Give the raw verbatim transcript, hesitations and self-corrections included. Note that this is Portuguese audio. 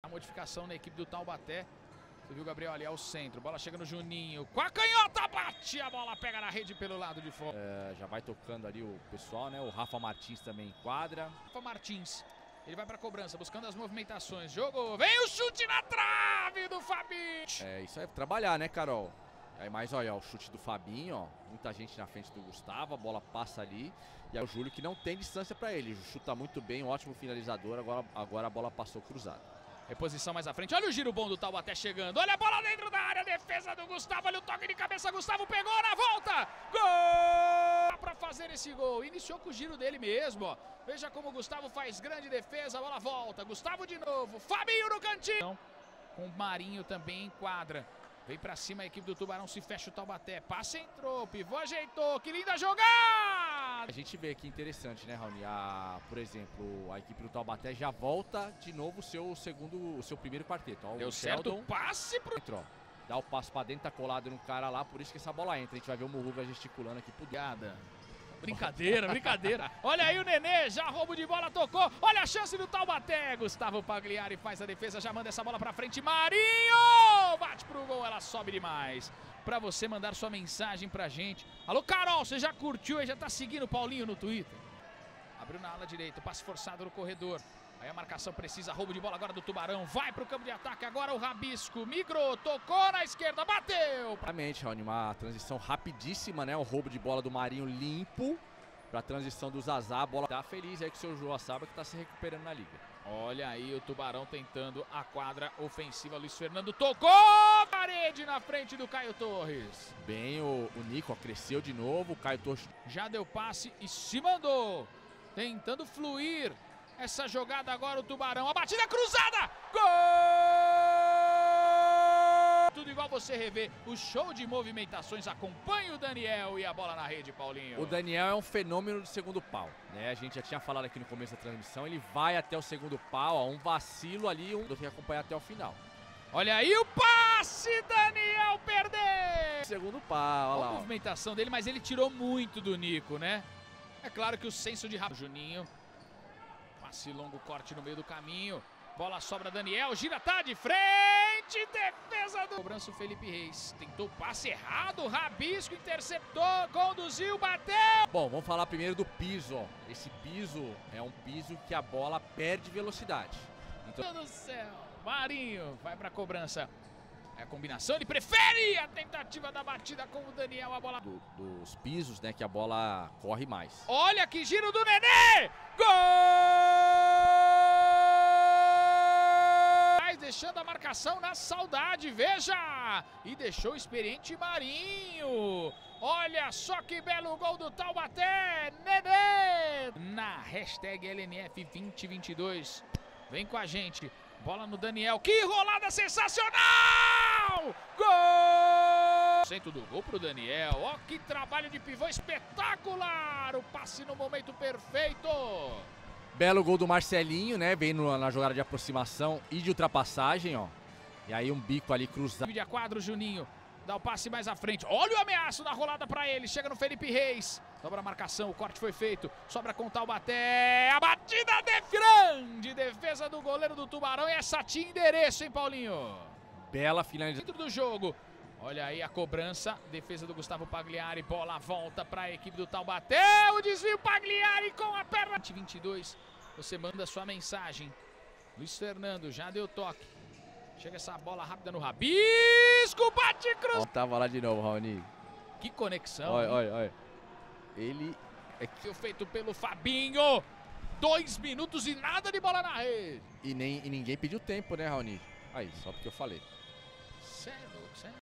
A modificação na equipe do Taubaté. Você viu o Gabriel ali ao centro. Bola chega no Juninho. Com a canhota, bate. A bola pega na rede pelo lado de fora. É, já vai tocando ali o pessoal, né? O Rafa Martins também enquadra. Rafa Martins. Ele vai para a cobrança, buscando as movimentações. Jogou. Vem o chute na trave do Fabinho. É, isso é trabalhar, né, Carol? Aí mais, olha, o chute do Fabinho, ó. Muita gente na frente do Gustavo. A bola passa ali. E é o Júlio que não tem distância para ele. Chuta muito bem, um ótimo finalizador. Agora, agora a bola passou cruzada. Reposição mais à frente. Olha o giro bom do Taubaté chegando. Olha a bola dentro da área. Defesa do Gustavo. Olha o toque de cabeça. Gustavo pegou na volta. Gol! Para fazer esse gol. Iniciou com o giro dele mesmo. Ó. Veja como o Gustavo faz grande defesa. A bola volta. Gustavo de novo. Fabinho no cantinho. Com o Marinho também em quadra. Vem pra cima a equipe do Tubarão. Se fecha o Taubaté. Passe entrou. Pivô ajeitou. Que linda jogada! A gente vê aqui interessante, né, Raoni? A, por exemplo, a equipe do Taubaté já volta de novo o seu segundo, o seu primeiro quarteto. Ó, Deu o certo Sheldon, o passe pro... entra, ó. Dá o passo pra dentro, tá colado no cara lá, por isso que essa bola entra. A gente vai ver o Muruga gesticulando aqui pro Gada. Brincadeira, brincadeira. Olha aí o Nenê, já roubo de bola, tocou. Olha a chance do Taubaté. Gustavo Pagliari faz a defesa, já manda essa bola pra frente. Marinho! Bate pro gol, ela sobe demais. Pra você mandar sua mensagem pra gente. Alô, Carol, você já curtiu e já tá seguindo o Paulinho no Twitter? Abriu na ala direita, passe forçado no corredor. Aí a marcação precisa, roubo de bola agora do Tubarão. Vai pro campo de ataque, agora o Rabisco. Migrou, tocou na esquerda, bateu. Realmente, Raoni, uma transição rapidíssima, né? O roubo de bola do Marinho limpo. Pra transição do Zazá, a bola tá feliz aí com o seu João Saba que tá se recuperando na liga. Olha aí o Tubarão tentando a quadra ofensiva. Luiz Fernando tocou, parede na frente do Caio Torres. Bem, o, o Nico ó, cresceu de novo, o Caio Torres já deu passe e se mandou. Tentando fluir essa jogada agora o Tubarão. A batida cruzada, gol! Tudo igual você rever o show de movimentações. Acompanha o Daniel e a bola na rede, Paulinho. O Daniel é um fenômeno do segundo pau, né? A gente já tinha falado aqui no começo da transmissão, ele vai até o segundo pau, ó, um vacilo ali, um tem que acompanhar até o final. Olha aí o passe, Daniel perdeu! Segundo pau, olha lá. A movimentação dele, mas ele tirou muito do Nico, né? É claro que o senso de rápido. Juninho, passe longo, corte no meio do caminho. Bola sobra, Daniel, gira, tá de frente, defesa do... Cobrança o Felipe Reis, tentou passe errado, Rabisco interceptou, conduziu, bateu! Bom, vamos falar primeiro do piso, ó. Esse piso é um piso que a bola perde velocidade. Então... Meu Deus do céu, Marinho vai pra cobrança. É a combinação, ele prefere a tentativa da batida com o Daniel, a bola... Do, dos pisos, né, que a bola corre mais. Olha que giro do Nenê! Gol! Deixando a marcação na saudade, veja! E deixou o experiente Marinho. Olha só que belo gol do Taubaté, Nenê! Na hashtag L N F vinte vinte e dois. Vem com a gente. Bola no Daniel. Que rolada sensacional! Gol! Centro do gol pro Daniel. Ó que trabalho de pivô espetacular! O passe no momento perfeito. Belo gol do Marcelinho, né? Vem no, na jogada de aproximação e de ultrapassagem, ó. E aí um bico ali cruzado. Vídeo a quadro, Juninho. Dá o passe mais à frente. Olha o ameaço da rolada pra ele. Chega no Felipe Reis. Dobra a marcação, o corte foi feito. Sobra com o Taubaté. A batida de grande defesa do goleiro do Tubarão. E essa tinha endereço, hein, Paulinho? Bela finalização. Dentro do jogo. Olha aí a cobrança. Defesa do Gustavo Pagliari. Bola volta para a equipe do Taubaté. O desvio Pagliari com a perna. vinte e dois. Você manda sua mensagem. Luiz Fernando já deu toque. Chega essa bola rápida no Rabisco. Bate cruz. Tava lá de novo, Raoni. Que conexão. Olha, olha, olha. Ele é que feito pelo Fabinho. Dois minutos e nada de bola na rede. E, nem, e ninguém pediu tempo, né, Raoni? Aí, só porque eu falei. Sério, sério.